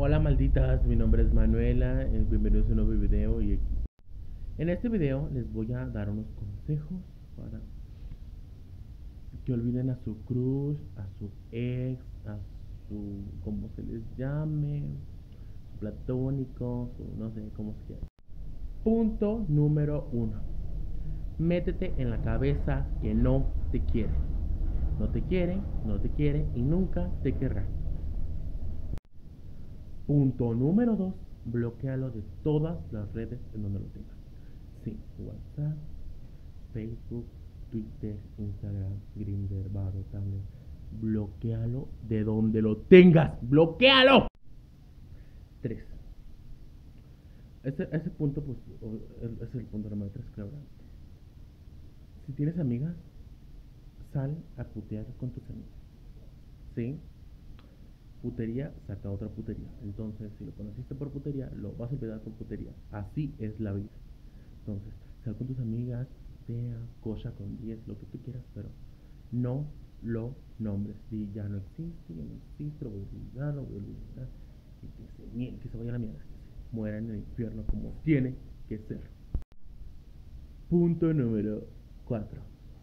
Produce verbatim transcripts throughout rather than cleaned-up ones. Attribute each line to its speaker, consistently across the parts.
Speaker 1: Hola malditas, mi nombre es Manuela, eh, bienvenidos a un nuevo video y en este video les voy a dar unos consejos para que olviden a su crush, a su ex, a su, como se les llame, su platónico, su no sé cómo se llama. Punto número uno, métete en la cabeza que no te quiere, no te quiere, no te quiere y nunca te querrá. Punto número dos, bloquealo de todas las redes en donde lo tengas. Sí, WhatsApp, Facebook, Twitter, Instagram, Grindr, Vado, Tumblr. Bloquealo de donde lo tengas. ¡Bloquealo! tres. Ese, ese punto, pues, es el punto número tres, claro. Si tienes amigas, sal a putear con tus amigas. ¿Sí? Putería saca otra putería. Entonces, si lo conociste por putería, lo vas a olvidar por putería. Así es la vida. Entonces, sal con tus amigas, tea, cosa con diez, lo que tú quieras, pero no lo nombres. Di, ya no existe, ya no existe, lo voy a olvidar, lo voy a olvidar. Y que se, que se vaya a la mierda, que se muera en el infierno como tiene que ser. Punto número cuatro.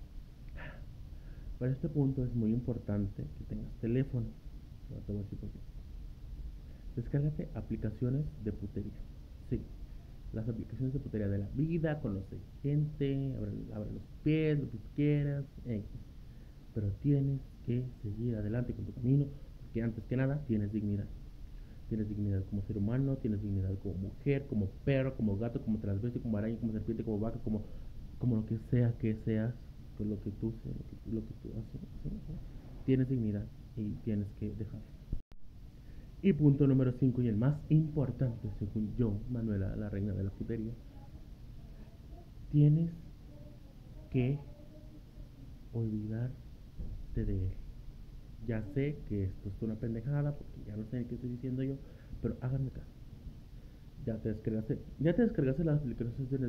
Speaker 1: Para este punto es muy importante que tengas teléfono. No te voy a decir por qué. Descárgate aplicaciones de putería. Sí, las aplicaciones de putería de la vida, conoce gente, abre, abre los pies, lo que quieras, X. Pero tienes que seguir adelante con tu camino, porque antes que nada tienes dignidad. Tienes dignidad como ser humano, tienes dignidad como mujer, como perro, como gato, como transvesti, como araña, como serpiente, como vaca, como, como lo que sea que seas, con lo que tú seas, lo que, lo que tú haces. ¿Sí? ¿Sí? Tienes dignidad y tienes que dejarlo. Y punto número cinco y el más importante, según yo, Manuela, la reina de la putería, tienes que olvidarte de él. Ya sé que esto es una pendejada, porque ya no sé ni qué estoy diciendo yo, pero háganme caso. Ya te descargaste, ya te descargaste las aplicaciones de...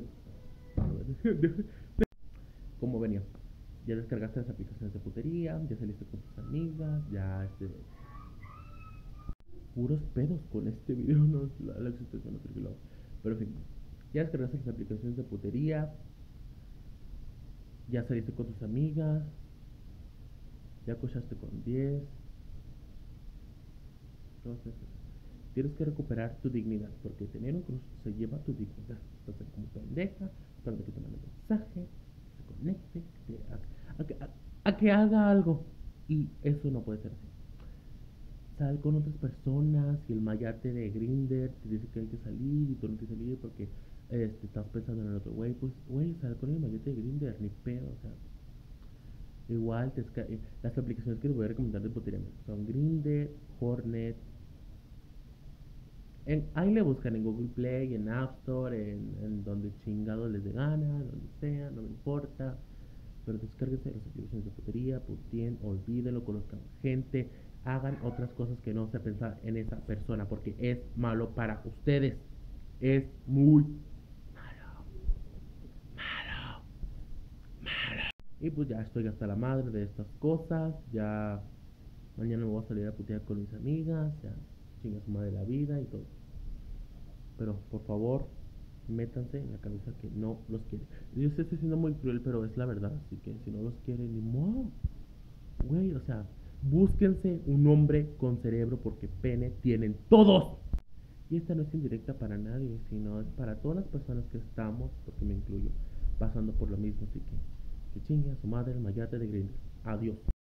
Speaker 1: Como venía, ya descargaste las aplicaciones de putería, ya saliste con tus amigas, ya este... Puros pedos con este video, no, la, la existencia no creo que lo haga. Pero en fin, ya descargaste las aplicaciones de putería, ya saliste con tus amigas, ya cochaste con diez. Entonces, tienes que recuperar tu dignidad, porque tener un crush se lleva tu dignidad. Entonces, como pendeja, esperando que te mande mensaje, que se conecte, que a, a, a, a que haga algo. Y eso no puede ser así. Sal con otras personas y el mayate de Grindr te dice que hay que salir y tú no quieres salir porque este, estás pensando en el otro güey. Pues, güey, sal con el mayate de Grindr, ni pedo, o sea. Igual, te eh, las aplicaciones que les voy a recomendar de putería son Grindr, Hornet. En, ahí le buscan en Google Play, en App Store, en, en donde chingado les dé gana, donde sea, no me importa. Pero descárguense las aplicaciones de putería, putien, olvídenlo, conozcan gente, hagan otras cosas que no se pensar en esa persona, porque es malo para ustedes. Es muy malo, malo, malo. Y pues ya estoy hasta la madre de estas cosas, ya mañana me voy a salir a putear con mis amigas, ya chinga su madre la vida y todo. Pero por favor, métanse en la cabeza que no los quiere. Yo sé, estoy siendo muy cruel, pero es la verdad. Así que si no los quiere, ni modo. Güey, o sea, búsquense un hombre con cerebro porque pene tienen todos. Y esta no es indirecta para nadie, sino es para todas las personas que estamos, porque me incluyo, pasando por lo mismo. Así que, que chingue a su madre el mayate de Grindr. Adiós.